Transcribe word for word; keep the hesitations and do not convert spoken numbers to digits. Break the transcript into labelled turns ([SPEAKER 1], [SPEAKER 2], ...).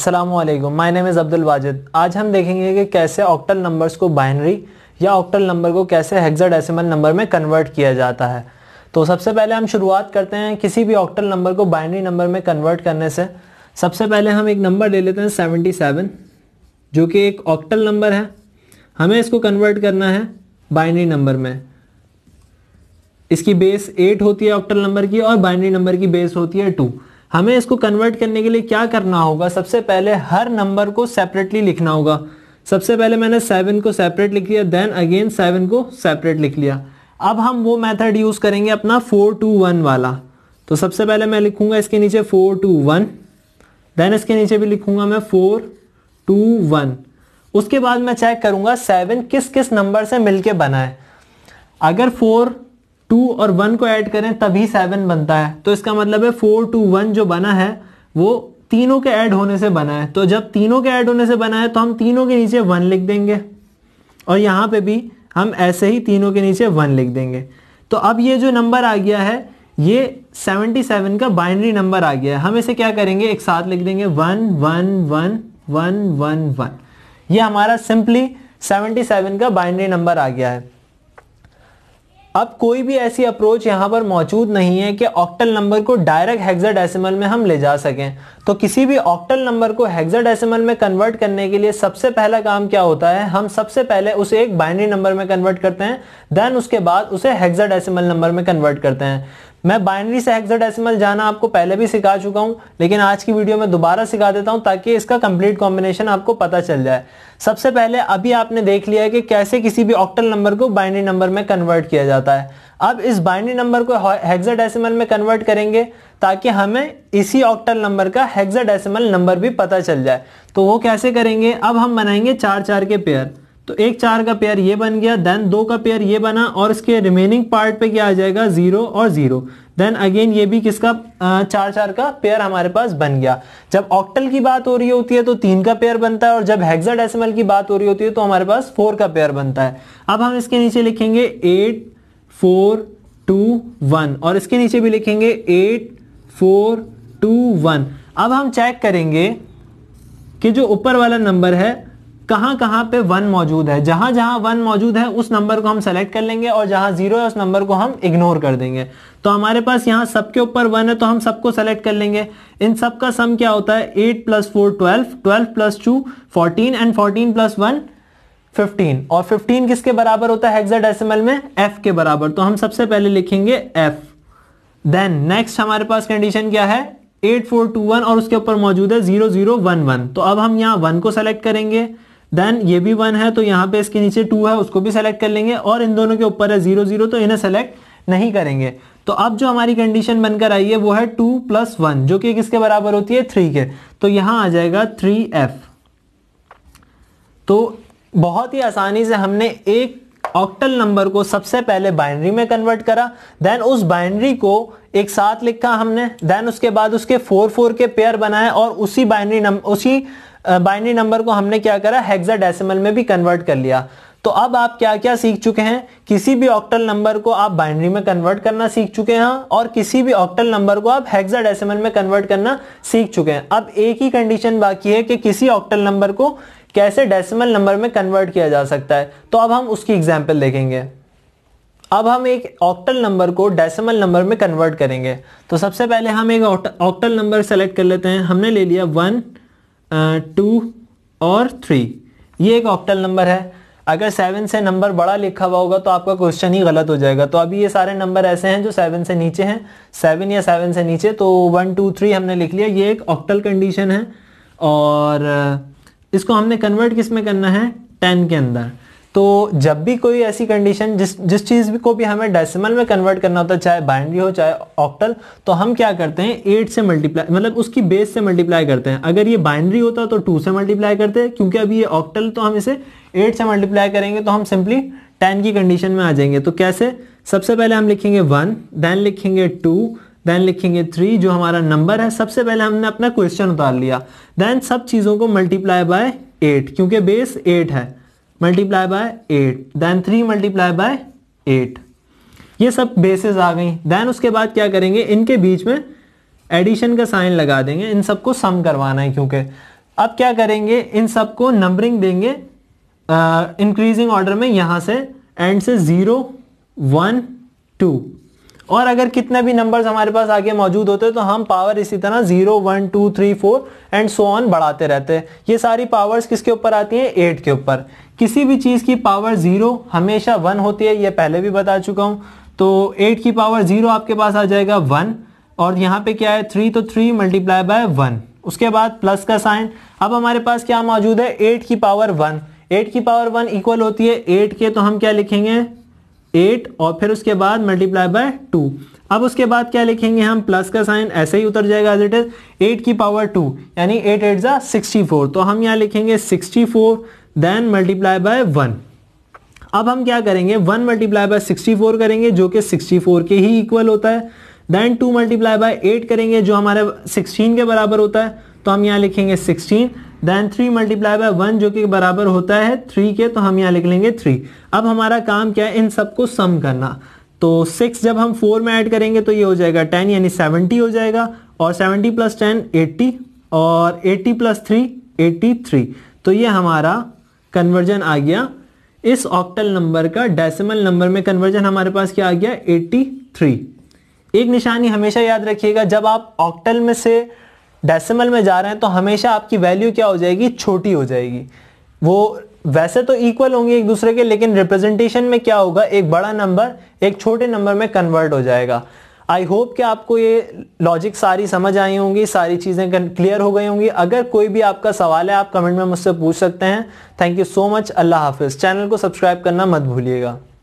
[SPEAKER 1] अस्सलामुअलैकुम, my name is Abdul Wajid. आज हम देखेंगे कि कैसे ऑक्टल नंबर्स को बाइनरी या ऑक्टल नंबर को कैसे हेक्साडेसिमल नंबर में कन्वर्ट किया जाता है। तो सबसे पहले हम शुरुआत करते हैं किसी भी ऑक्टल नंबर को बाइनरी नंबर में कन्वर्ट करने से। सबसे पहले हम एक नंबर ले लेते हैं सेवेंटी सेवन, जो कि एक ऑक्टल नंबर है। हमें इसको कन्वर्ट करना है बाइनरी नंबर में। इसकी बेस एट होती है ऑक्टल नंबर की और बाइनरी नंबर की बेस होती है टू। हमें इसको कन्वर्ट करने के लिए क्या करना होगा, सबसे पहले हर नंबर को सेपरेटली लिखना होगा। सबसे पहले मैंने सेवन को सेपरेट लिख लिया, देन अगेन सेवन को सेपरेट लिख लिया। अब हम वो मेथड यूज करेंगे अपना फोर टू वन वाला। तो सबसे पहले मैं लिखूंगा इसके नीचे फोर टू वन, देन इसके नीचे भी लिखूंगा मैं फोर टू वन। उसके बाद मैं चेक करूंगा सेवन किस किस नंबर से मिलके बना है। अगर फोर टू और वन को ऐड करें तभी सेवन बनता है, तो इसका मतलब है फोर टू वन जो बना है वो तीनों के ऐड होने से बना है। तो जब तीनों के ऐड होने से बना है तो हम तीनों के नीचे वन लिख देंगे और यहाँ पे भी हम ऐसे ही तीनों के नीचे वन लिख देंगे। तो अब ये जो नंबर आ गया है ये सेवेंटी सेवन का बाइनरी नंबर आ गया है। हम इसे क्या करेंगे, एक साथ लिख देंगे one one one one one one. ये हमारा सिंपली सेवेंटी सेवन का बाइनरी नंबर आ गया है। अब कोई भी ऐसी अप्रोच यहाँ पर मौजूद नहीं है कि ऑक्टल नंबर को डायरेक्ट हेक्साडेसिमल में हम ले जा सकें। तो किसी भी ऑक्टल नंबर को हेक्साडेसिमल में कन्वर्ट करने के लिए सबसे पहला काम क्या होता है, हम सबसे पहले उसे एक बाइनरी नंबर में कन्वर्ट करते हैं, देन उसके बाद उसे हेक्साडेसिमल नंबर में कन्वर्ट करते हैं। मैं बाइनरी से हेक्साडेसिमल जाना आपको पहले भी सिखा चुका हूं, लेकिन आज की वीडियो में दोबारा सिखा देता हूं ताकि इसका कंप्लीट कॉम्बिनेशन आपको पता चल जाए। सबसे पहले अभी आपने देख लिया है कि कैसे किसी भी ऑक्टल नंबर को बाइनरी नंबर में कन्वर्ट किया जाता है। अब इस बाइनरी नंबर को हेक्साडेसिमल में कन्वर्ट करेंगे ताकि हमें इसी ऑक्टल नंबर का हेक्साडेसिमल नंबर भी पता चल जाए। तो वो कैसे करेंगे, अब हम बनाएंगे चार चार के पेयर। तो एक चार का पेयर ये बन गया, देन दो का पेयर ये बना और इसके रिमेनिंग पार्ट पे क्या आ जाएगा, जीरो और जीरो। देन अगेन ये भी किसका चार चार का पेयर हमारे पास बन गया। जब ऑक्टल की बात हो रही होती है तो तीन का पेयर बनता है और जब हेक्साडेसिमल की बात हो रही होती है तो हमारे पास फोर का पेयर बनता है। अब हम इसके नीचे लिखेंगे एट फोर टू वन और इसके नीचे भी लिखेंगे एट फोर टू वन। अब हम चेक करेंगे कि जो ऊपर वाला नंबर है कहां कहां पे वन मौजूद है। जहां जहां वन मौजूद है उस नंबर को हम सेलेक्ट कर लेंगे और जहां जीरो है उस नंबर को हम इग्नोर कर देंगे। तो हमारे पास यहां सबके ऊपर वन है तो हम सबको सेलेक्ट कर लेंगे। इन सब का सम क्या होता है, eight plus four twelve, twelve plus two fourteen and fourteen plus one fifteen. और फिफ्टीन किसके बराबर होता है हेक्साडेसिमल में, एफ के बराबर। तो हम सबसे पहले लिखेंगे एफ। देन नेक्स्ट हमारे पास कंडीशन क्या है, एट फोर टू वन और उसके ऊपर मौजूद है जीरो जीरो वन वन। तो अब हम यहाँ वन को सेलेक्ट करेंगे, देन ये भी वन है तो यहाँ पे इसके नीचे टू है उसको भी सेलेक्ट कर लेंगे और इन दोनों के ऊपर है जीरो जीरो तो इन्हें सेलेक्ट नहीं करेंगे। तो अब जो हमारी कंडीशन बनकर आई है वो है टू प्लस वन जो कि किसके बराबर होती है, थ्री के। तो यहां आ जाएगा थ्री एफ। तो बहुत ही आसानी से हमने एक ऑक्टल नंबर को सबसे पहले बाइनरी में कन्वर्ट करा, देन उस बाइनरी को एक साथ लिखा हमने, देन उसके बाद उसके फोर फोर के पेयर बनाए और उसी बाइनरी नंबर उसी बाइनरी नंबर को हमने क्या करा, हेक्साडेसिमल में भी कन्वर्ट कर लिया। तो अब आप क्या क्या सीख चुके हैं, किसी भी ऑक्टल नंबर को आप बाइनरी में कन्वर्ट करना सीख चुके हैं और किसी भी ऑक्टल नंबर को आप हेक्साडेसिमल में कन्वर्ट करना सीख चुके हैं। अब एक ही कंडीशन बाकी है कि किसी ऑक्टल नंबर को कैसे डेसिमल नंबर में कन्वर्ट किया जा सकता है। तो अब हम उसकी एग्जाम्पल देखेंगे। अब हम एक ऑक्टल नंबर को डेसिमल नंबर में कन्वर्ट करेंगे। तो सबसे पहले हम एक ऑक्टल नंबर सेलेक्ट कर लेते हैं। हमने ले लिया वन टू और थ्री, ये एक ऑक्टल नंबर है। अगर सेवन से नंबर बड़ा लिखा हुआ होगा तो आपका क्वेश्चन ही गलत हो जाएगा। तो अभी ये सारे नंबर ऐसे हैं जो सेवन से नीचे हैं, सेवन या सेवन से नीचे, तो वन टू थ्री हमने लिख लिया। ये एक ऑक्टल कंडीशन है और इसको हमने कन्वर्ट किस में करना है, टेन के अंदर। तो जब भी कोई ऐसी कंडीशन जिस जिस चीज़ को भी हमें डेसिमल में कन्वर्ट करना होता है, चाहे बाइनरी हो चाहे ऑक्टल, तो हम क्या करते हैं, एट से मल्टीप्लाई, मतलब उसकी बेस से मल्टीप्लाई करते हैं। अगर ये बाइनरी होता तो टू से मल्टीप्लाई करते हैं, क्योंकि अभी ये ऑक्टल तो हम इसे एट से मल्टीप्लाई करेंगे तो हम सिंपली टेन की कंडीशन में आ जाएंगे। तो कैसे, सबसे पहले हम लिखेंगे वन, देन लिखेंगे टू, देन लिखेंगे थ्री जो हमारा नंबर है। सबसे पहले हमने अपना क्वेश्चन उतार लिया, देन सब चीज़ों को मल्टीप्लाई बाय एट, क्योंकि बेस एट है, multiply by eight, then three multiply by eight. ये सब बेसिस आ गई। देन उसके बाद क्या करेंगे, इनके बीच में एडिशन का साइन लगा देंगे, इन सबको सम करवाना है क्योंकि अब क्या करेंगे, इन सबको नंबरिंग देंगे इंक्रीजिंग ऑर्डर में, यहां से एंड से जीरो वन टू, और अगर कितने भी नंबर्स हमारे पास आगे मौजूद होते हैं तो हम पावर इसी तरह zero one two three four and so on बढ़ाते रहते हैं। ये सारी पावर्स किसके ऊपर आती हैं, एट के ऊपर। किसी भी चीज की पावर जीरो हमेशा वन होती है, ये पहले भी बता चुका हूं। तो एट की पावर जीरो आपके पास आ जाएगा वन, और यहाँ पे क्या है थ्री, तो थ्री मल्टीप्लाई बाय वन, उसके बाद प्लस का साइन। अब हमारे पास क्या मौजूद है, एट की पावर वन, एट की पावर वन इक्वल होती है एट के, तो हम क्या लिखेंगे एट, और फिर उसके बाद मल्टीप्लाई बाय टू। अब उसके बाद क्या लिखेंगे हम, प्लस का साइन, ऐसे ही उतर जाएगा एज इट इज, एट की पावर टू यानी एट एट जा सिक्सटी फोर, तो हम यहाँ लिखेंगे sixty four then multiply by one. अब हम क्या करेंगे, one multiply by sixty four करेंगे जो कि सिक्सटी फोर के ही इक्वल होता है, then two multiply by eight करेंगे जो हमारे सिक्सटीन के बराबर होता है, तो हम यहाँ लिखेंगे sixteen, then three multiply by one जो कि बराबर होता है थ्री के, तो हम यहाँ लिख लेंगे थ्री। अब हमारा काम क्या है, इन सबको सम करना। तो सिक्स जब हम फोर में ऐड करेंगे तो ये हो जाएगा टेन यानी सेवेंटी हो जाएगा, और सेवेंटी प्लस टेन एट्टी, और eighty plus three eighty three. तो ये हमारा कन्वर्जन आ गया इस ऑक्टल नंबर का, डेसिमल नंबर में कन्वर्जन हमारे पास क्या आ गया एट्टी थ्री। एक निशानी हमेशा याद रखिएगा, जब आप ऑक्टल में से डेसिमल में जा रहे हैं तो हमेशा आपकी वैल्यू क्या हो जाएगी, छोटी हो जाएगी। वो वैसे तो इक्वल होंगे एक दूसरे के, लेकिन रिप्रेजेंटेशन में क्या होगा, एक बड़ा नंबर एक छोटे नंबर में कन्वर्ट हो जाएगा। आई होप कि आपको ये लॉजिक सारी समझ आई होंगी, सारी चीजें क्लियर हो गई होंगी। अगर कोई भी आपका सवाल है आप कमेंट में मुझसे पूछ सकते हैं। थैंक यू सो मच, अल्लाह हाफिज। चैनल को सब्सक्राइब करना मत भूलिएगा।